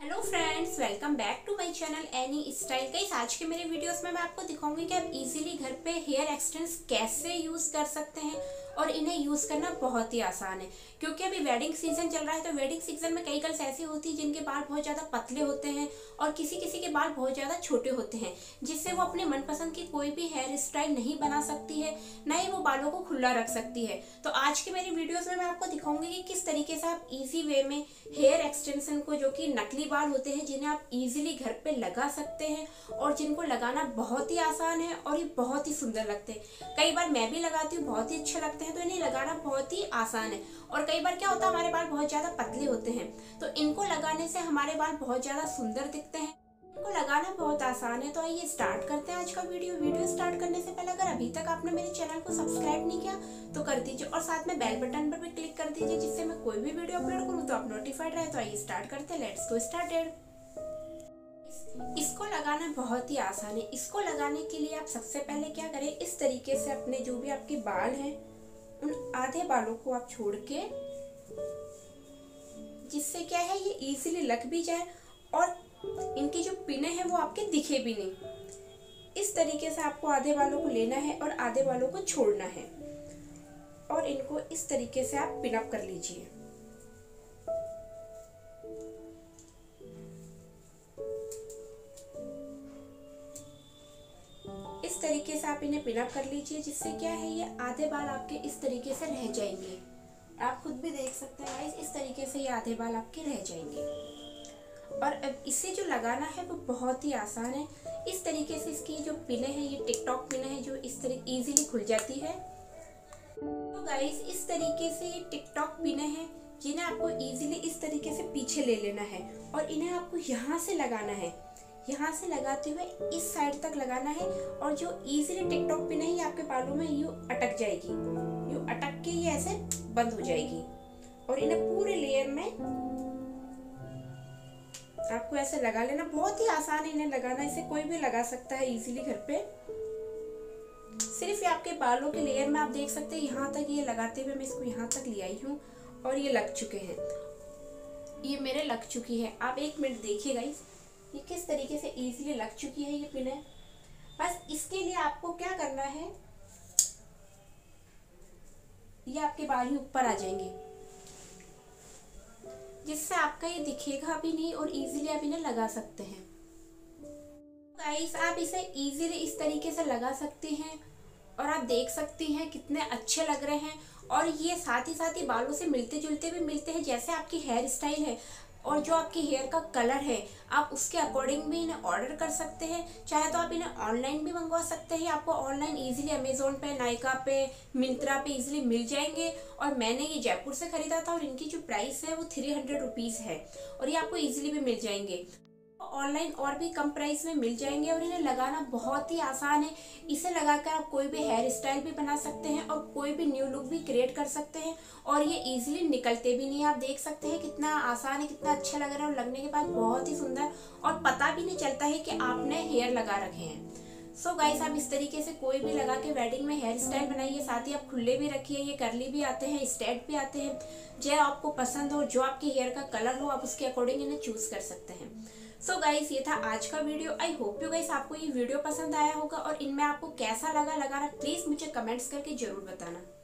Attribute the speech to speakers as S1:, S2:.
S1: Hello friends, welcome back to my channel any style. Guys, आज के मेरे videos में मैं आपको दिखाऊंगी कि आप इजीली घर पे हेयर एक्सटेंस कैसे यूज कर सकते हैं और इन्हें यूज करना बहुत ही आसान है। क्योंकि अभी वेडिंग सीजन चल रहा है, तो वेडिंग सीजन में कई गर्ल्स ऐसी होती है जिनके बाल बहुत ज्यादा पतले होते हैं और किसी किसी के बाल बहुत ज्यादा छोटे होते हैं, जिससे वो अपने मनपसंद की कोई भी हेयर स्टाइल नहीं बना सकती है, ना ही वो बालों को खुला रख सकती है। तो आज की मेरी वीडियोस में मैं आपको दिखाऊंगी कि किस तरीके से आप इजी वे में हेयर एक्सटेंशन को, जो कि नकली बाल होते हैं जिन्हें आप इजीली घर पे लगा सकते हैं और जिनको लगाना बहुत ही आसान है और ये बहुत ही सुंदर लगते हैं। कई बार मैं भी लगाती हूँ, बहुत ही अच्छे लगते हैं, तो इन्हें लगाना बहुत ही आसान है। और कई बार क्या होता है, हमारे बाल बहुत ज्यादा पतले होते हैं, तो इनको लगाने से हमारे बाल बहुत ज्यादा सुंदर दिखते हैं। इनको लगाना बहुत आसान है। तो आइए स्टार्ट करते हैं आज का वीडियो स्टार्ट करने से पहले अगर अभी तक आपने मेरे चैनल को सब्सक्राइब नहीं किया तो कर दीजिए और साथ में बेल बटन पर भी क्लिक कर दीजिए, जिससे मैं कोई भी वीडियो अपलोड करूँ तो आप नोटिफाइड रहे। तो आइए स्टार्ट करते हैं, लेट्स गो स्टार्टेड। इसको लगाना बहुत ही आसान है। इसको लगाने के लिए आप सबसे पहले क्या करें, इस तरीके से अपने जो भी आपके बाल हैं उन आधे बालों को आप छोड़ के, जिससे क्या है ये इजीली लग भी जाए और इनकी जो पिने हैं वो आपके दिखे भी नहीं। इस तरीके से आपको आधे बालों को लेना है और आधे बालों को छोड़ना है और इनको इस तरीके से आप पिन अप कर लीजिए। इस तरीके से आप इन्हें पिन अप कर लीजिए, जिससे क्या है ये आधे बाल आपके इस तरीके से रह जाएंगे। आप खुद भी देख सकते हैं गाइस, इस तरीके से ये आधे बाल आपके रह जाएंगे। और अब इसे जो लगाना है वो बहुत ही आसान है। इस तरीके से इसकी जो पिने हैं, ये टिकटॉक पिने हैं जो इस तरीके इजीली खुल जाती है। तो गाइस, इस तरीके से ये टिकटॉक पिने हैं जिन्हें आपको इजीली इस तरीके से पीछे ले लेना है और इन्हें आपको यहाँ से लगाना है। यहाँ से लगाते हुए इस साइड तक लगाना है और जो इजीली टिकटॉक पिन है ये आपके बालों में यूं अटक जाएगी, यूं अटक के ये ऐसे बंद हो जाएगी। और इन्हें पूरे लेयर में आपको ऐसे लगा लेना। बहुत ही आसान है इन्हें लगाना, इसे कोई भी लगा सकता है इजीली घर पे। सिर्फ ये आपके बालों के लेयर में आप देख सकते हैं, यहाँ तक ये लगाते हुए मैं इसको यहाँ तक ले आई हूँ और ये लग चुके हैं, ये मेरे लग चुकी है। आप एक मिनट देखिएगा ये किस तरीके से इजीली लग चुकी है ये पिन है। बस इसके लिए आपको क्या करना है, ये आपके बाल ही ऊपर आ जाएंगे, जिससे आपका ये दिखेगा भी नहीं और इजीली आप इन्हें लगा सकते हैं। गाइस, आप इसे इजीली इस तरीके से लगा सकते हैं और आप देख सकती हैं कितने अच्छे लग रहे हैं। और ये साथ ही बालों से मिलते जुलते भी मिलते हैं, जैसे आपकी हेयर स्टाइल है और जो आपकी हेयर का कलर है आप उसके अकॉर्डिंग भी इन्हें ऑर्डर कर सकते हैं। चाहे तो आप इन्हें ऑनलाइन भी मंगवा सकते हैं, आपको ऑनलाइन इजीली अमेजोन पे, नायका पे, मिंत्रा पे इजीली मिल जाएंगे। और मैंने ये जयपुर से खरीदा था और इनकी जो प्राइस है वो 300 रुपीज़ है और ये आपको इजीली भी मिल जाएंगे। ऑनलाइन और भी कम प्राइस में मिल जाएंगे और इन्हें लगाना बहुत ही आसान है। इसे लगाकर आप कोई भी हेयर स्टाइल भी बना सकते हैं और कोई भी न्यू लुक भी क्रिएट कर सकते हैं और ये इजीली निकलते भी नहीं है। आप देख सकते हैं कितना आसान है, कितना अच्छा लग रहा है और लगने के बाद बहुत ही सुंदर, और पता भी नहीं चलता है कि आपने हेयर लगा रखे हैं। सो गाइस, आप इस तरीके से कोई भी लगा के वेडिंग में हेयर स्टाइल बनाइए। साथ ही आप खुले भी रखिए, ये कर्ली भी आते हैं, स्ट्रेट भी आते हैं, जो आपको पसंद हो, जो आपके हेयर का कलर हो आप उसके अकॉर्डिंग इन्हें चूज कर सकते हैं। सो गाइस, ये था आज का video. I hope you guys आपको ये वीडियो पसंद आया होगा और इनमें आपको कैसा लगा लगाना प्लीज मुझे कमेंट्स करके जरूर बताना।